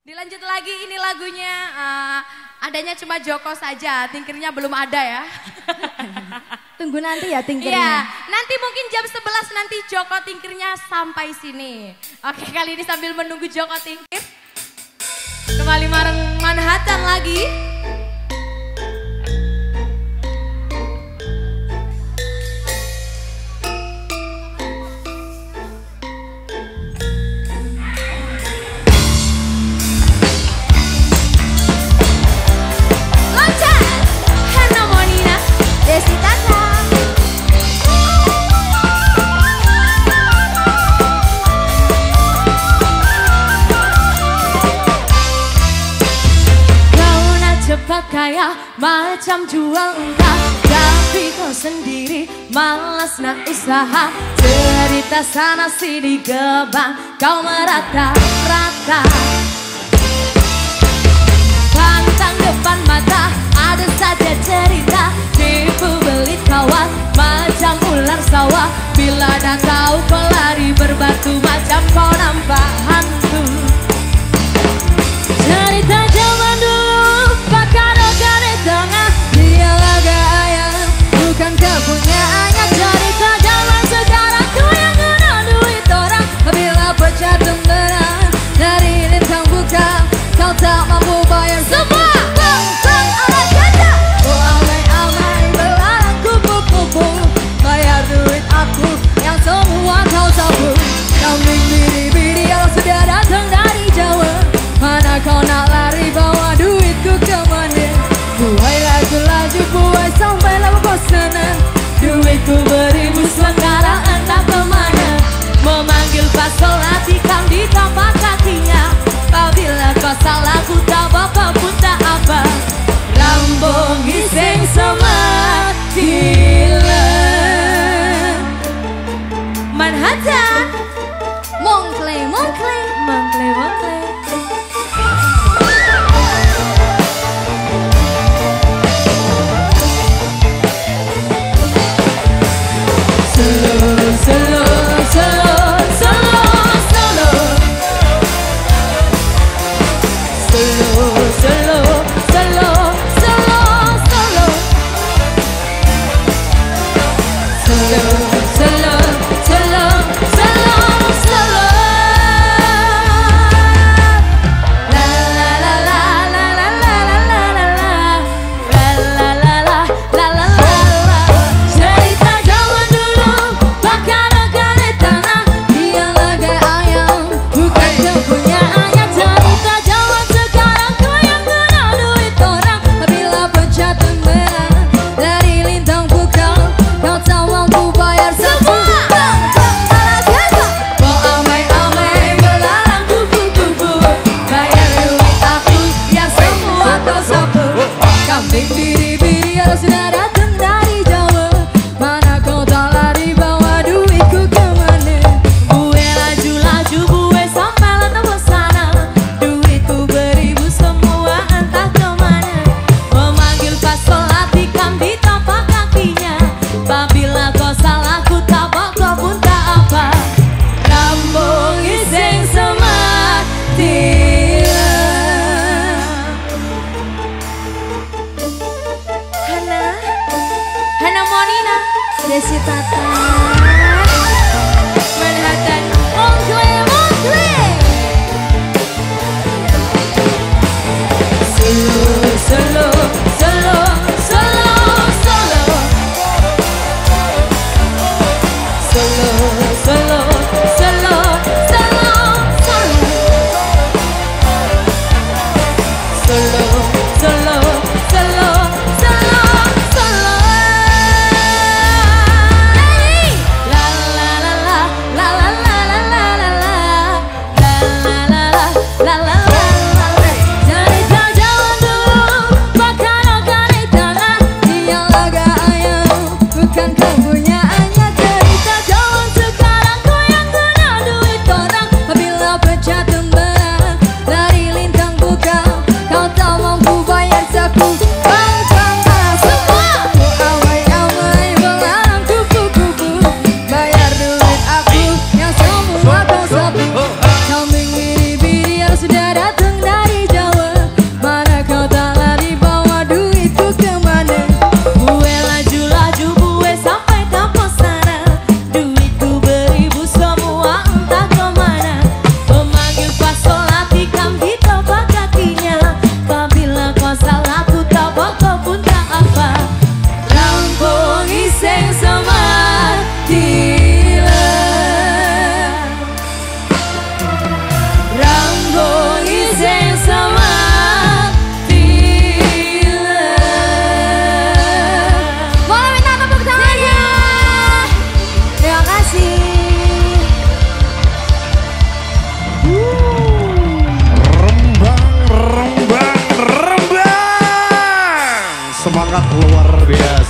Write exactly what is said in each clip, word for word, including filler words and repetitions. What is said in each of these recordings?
Dilanjut lagi, ini lagunya uh, adanya cuma Joko saja, tingkirnya belum ada ya. Tunggu nanti ya tingkirnya. Iya, nanti mungkin jam sebelas nanti Joko tingkirnya sampai sini. Oke, kali ini sambil menunggu Joko tingkir, kembali bareng Manhattan lagi. Kayak macam jual entah, tapi kau sendiri malas nak usaha. Cerita sana sini gebang, kau merata-rata. Pantang depan mata, ada saja cerita. Tipu belit kawat, macam ular sawah. Bila dah tahu kau lari berbatu, macam kau nampak hantu. Cerita zaman dulu, pakai tengah dia gaya, bukan kepunyaannya. Cerita zaman sekarang tuh yang guna duit orang. Bila pecah temberan dari lintang buka, kau tak mampu bayar semua. Bang, bang, ala ganda. Oh amai-amai belarang kupu-kupu, bayar duit aku yang semua kau sapu. Kambing biri-biri kalau sudah datang dari Jawa, mana kau nak lari bawa duitku kemana? Buai laju-laju, buai sampai lama bosanan. Duitku beribu sementara entah kemana. Memanggil pasol hati kau di tapak kakinya. Apabila kau salah ku tak apa pun tak apa. Rambung gising sematilah. Manhattan, Moncler, Moncler, Moncler, Moncler. Slow, slow, slow, slow, slow.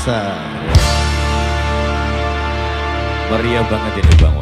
biasa. Meriah banget ini Bang.